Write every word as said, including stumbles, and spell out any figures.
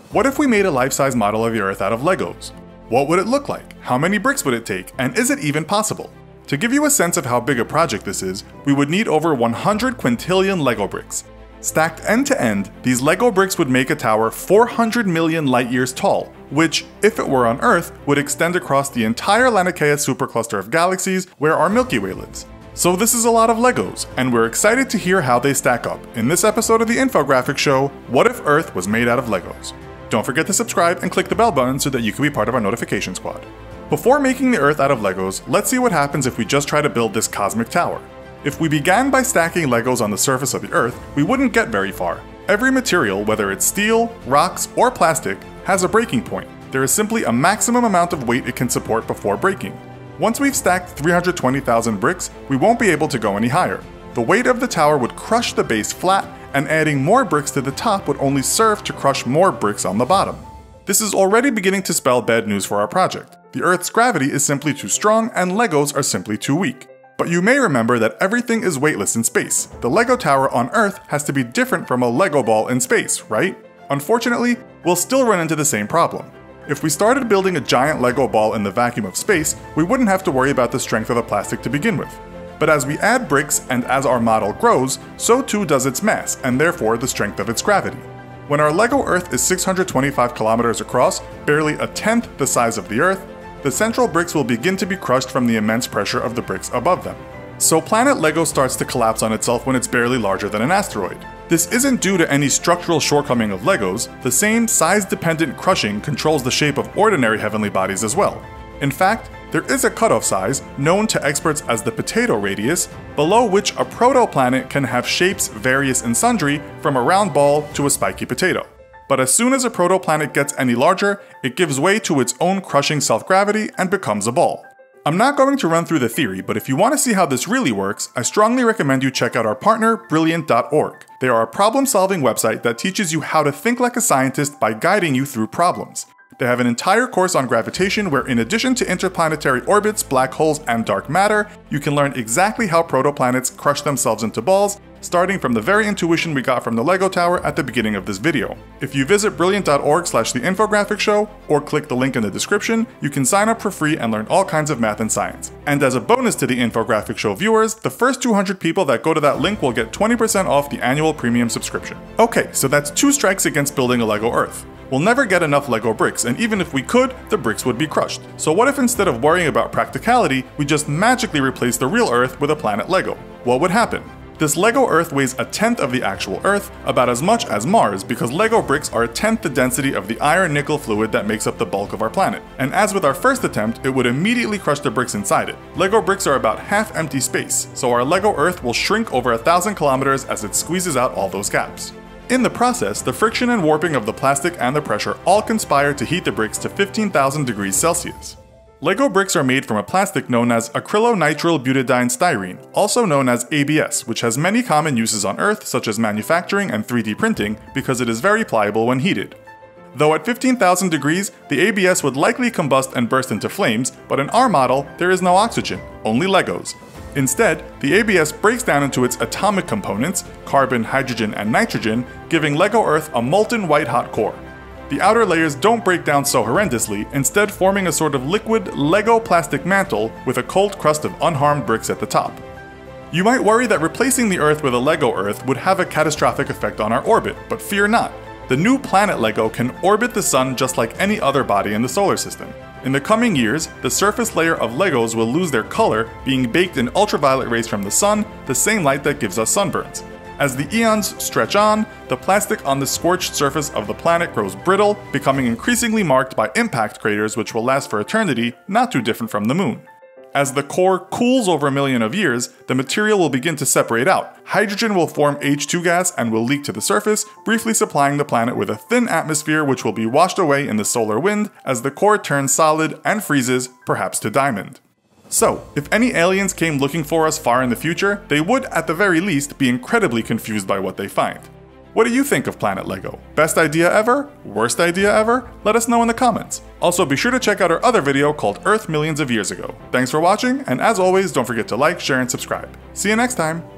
What if we made a life-size model of the Earth out of Legos? What would it look like? How many bricks would it take? And is it even possible? To give you a sense of how big a project this is, we would need over one hundred quintillion Lego bricks. Stacked end to end, these Lego bricks would make a tower four hundred million light years tall, which, if it were on Earth, would extend across the entire Laniakea supercluster of galaxies where our Milky Way lives. So this is a lot of Legos, and we're excited to hear how they stack up in this episode of the Infographics show, What If Earth Was Made Out of Legos? Don't forget to subscribe and click the bell button so that you can be part of our notification squad. Before making the Earth out of Legos, let's see what happens if we just try to build this cosmic tower. If we began by stacking Legos on the surface of the Earth, we wouldn't get very far. Every material, whether it's steel, rocks, or plastic, has a breaking point. There is simply a maximum amount of weight it can support before breaking. Once we've stacked three hundred twenty thousand bricks, we won't be able to go any higher. The weight of the tower would crush the base flat, and adding more bricks to the top would only serve to crush more bricks on the bottom. This is already beginning to spell bad news for our project. The Earth's gravity is simply too strong, and Legos are simply too weak. But you may remember that everything is weightless in space. The Lego tower on Earth has to be different from a Lego ball in space, right? Unfortunately, we'll still run into the same problem. If we started building a giant Lego ball in the vacuum of space, we wouldn't have to worry about the strength of the plastic to begin with. But as we add bricks and as our model grows, so too does its mass, and therefore the strength of its gravity. When our Lego Earth is six hundred twenty-five kilometers across, barely a tenth the size of the Earth, the central bricks will begin to be crushed from the immense pressure of the bricks above them. So planet Lego starts to collapse on itself when it's barely larger than an asteroid. This isn't due to any structural shortcoming of Legos. The same size-dependent crushing controls the shape of ordinary heavenly bodies as well. In fact, there is a cutoff size, known to experts as the potato radius, below which a protoplanet can have shapes various and sundry from a round ball to a spiky potato. But as soon as a protoplanet gets any larger, it gives way to its own crushing self-gravity and becomes a ball. I'm not going to run through the theory, but if you want to see how this really works, I strongly recommend you check out our partner, brilliant dot org. They are a problem-solving website that teaches you how to think like a scientist by guiding you through problems. They have an entire course on gravitation where, in addition to interplanetary orbits, black holes, and dark matter, you can learn exactly how protoplanets crush themselves into balls, starting from the very intuition we got from the Lego Tower at the beginning of this video. If you visit brilliant dot org slash the infographics show, or click the link in the description, you can sign up for free and learn all kinds of math and science. And as a bonus to the Infographics show viewers, the first two hundred people that go to that link will get twenty percent off the annual premium subscription. Okay, so that's two strikes against building a Lego Earth. We'll never get enough Lego bricks, and even if we could, the bricks would be crushed. So what if instead of worrying about practicality, we just magically replace the real Earth with a planet Lego? What would happen? This Lego Earth weighs a tenth of the actual Earth, about as much as Mars, because Lego bricks are a tenth the density of the iron-nickel fluid that makes up the bulk of our planet. And as with our first attempt, it would immediately crush the bricks inside it. Lego bricks are about half empty space, so our Lego Earth will shrink over a thousand kilometers as it squeezes out all those gaps. In the process, the friction and warping of the plastic and the pressure all conspire to heat the bricks to fifteen thousand degrees Celsius. Lego bricks are made from a plastic known as acrylonitrile butadiene styrene, also known as A B S, which has many common uses on Earth, such as manufacturing and three D printing, because it is very pliable when heated. Though at fifteen thousand degrees, the A B S would likely combust and burst into flames, but in our model, there is no oxygen, only Legos. Instead, the A B S breaks down into its atomic components, carbon, hydrogen, and nitrogen, giving Lego Earth a molten white-hot core. The outer layers don't break down so horrendously, instead forming a sort of liquid Lego plastic mantle with a cold crust of unharmed bricks at the top. You might worry that replacing the Earth with a Lego Earth would have a catastrophic effect on our orbit, but fear not. The new planet Lego can orbit the Sun just like any other body in the solar system. In the coming years, the surface layer of Legos will lose their color, being baked in ultraviolet rays from the sun, the same light that gives us sunburns. As the eons stretch on, the plastic on the scorched surface of the planet grows brittle, becoming increasingly marked by impact craters which will last for eternity, not too different from the moon. As the core cools over a million of years, the material will begin to separate out. Hydrogen will form H two gas and will leak to the surface, briefly supplying the planet with a thin atmosphere which will be washed away in the solar wind as the core turns solid and freezes, perhaps to diamond. So, if any aliens came looking for us far in the future, they would, at the very least, be incredibly confused by what they find. What do you think of Planet Lego? Best idea ever? Worst idea ever? Let us know in the comments. Also, be sure to check out our other video called Earth Millions of Years Ago. Thanks for watching, and as always, don't forget to like, share, and subscribe. See you next time!